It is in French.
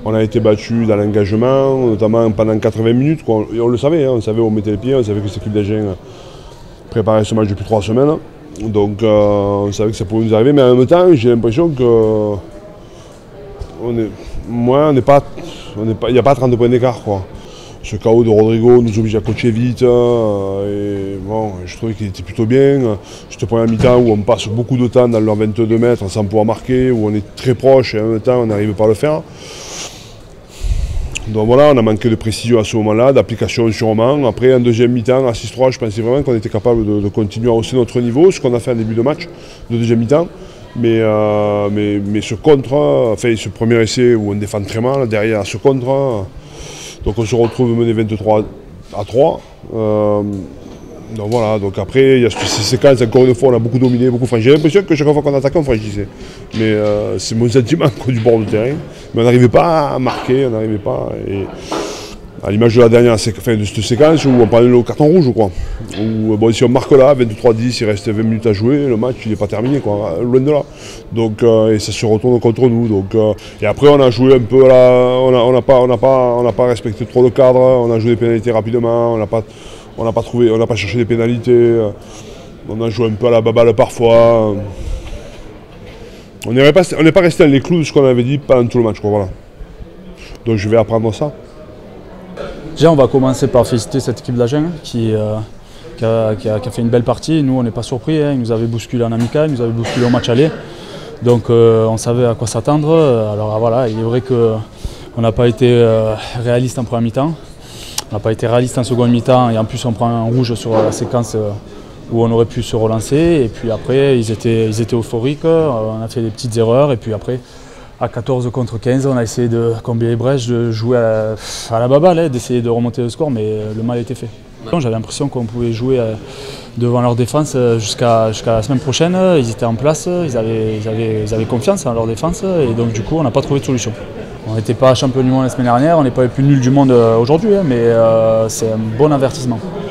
On a été battu dans l'engagement, notamment pendant 80 minutes. Quoi. Et on le savait, hein, on savait où on mettait les pieds, on savait que cette équipe d'Agen préparait ce match depuis 3 semaines. Donc on savait que ça pouvait nous arriver, mais en même temps, j'ai l'impression que il n'y a pas 30 points d'écart. Ce chaos de Rodrigo nous oblige à coacher vite. Et bon, je trouvais qu'il était plutôt bien. Cette première mi-temps où on passe beaucoup de temps dans leurs 22 mètres sans pouvoir marquer, où on est très proche et en même temps on n'arrive pas à le faire. Donc voilà, on a manqué de précision à ce moment-là, d'application sûrement. Après, en deuxième mi-temps, à 6-3, je pensais vraiment qu'on était capable de continuer à hausser notre niveau, ce qu'on a fait en début de match, de deuxième mi-temps. Mais ce contre, enfin ce premier essai où on défend très mal, derrière ce contre, donc on se retrouve mené 23-3. Donc voilà, donc après il y a ces séquences, encore une fois on a beaucoup dominé, beaucoup franchi. J'ai l'impression que chaque fois qu'on attaquait on franchissait. Mais c'est mon sentiment du bord de terrain. Mais on n'arrivait pas à marquer, on n'arrivait pas. Et à l'image de la dernière de cette séquence où on prenait le carton rouge, je crois. Où, bon, si on marque là, 23-10, il reste 20 minutes à jouer, le match il n'est pas terminé, quoi, loin de là. Donc, et ça se retourne contre nous. Donc, et après on a joué un peu on n'a pas respecté trop le cadre, on a joué des pénalités rapidement, on n'a pas cherché des pénalités, on a joué un peu à la baballe parfois. On n'est pas resté dans les clous de ce qu'on avait dit pendant tout le match, quoi, voilà. Donc je vais apprendre ça. Déjà, on va commencer par féliciter cette équipe d'Agen qui a fait une belle partie. Nous, on n'est pas surpris, hein. Ils nous avaient bousculé en amical, ils nous avaient bousculé au match aller. Donc on savait à quoi s'attendre. Alors voilà, il est vrai qu'on n'a pas été réaliste en première mi-temps. On n'a pas été réaliste en seconde mi-temps et en plus on prend un rouge sur la séquence où on aurait pu se relancer. Et puis après, ils étaient euphoriques, on a fait des petites erreurs et puis après, à 14 contre 15, on a essayé de combler les brèches, de jouer à la baballe, hein, d'essayer de remonter le score, mais le mal était fait. J'avais l'impression qu'on pouvait jouer devant leur défense jusqu'à la semaine prochaine. Ils étaient en place, ils avaient confiance en leur défense et donc du coup, on n'a pas trouvé de solution. On n'était pas champion du monde la semaine dernière, on n'est pas les plus nuls du monde aujourd'hui, hein, mais c'est un bon avertissement.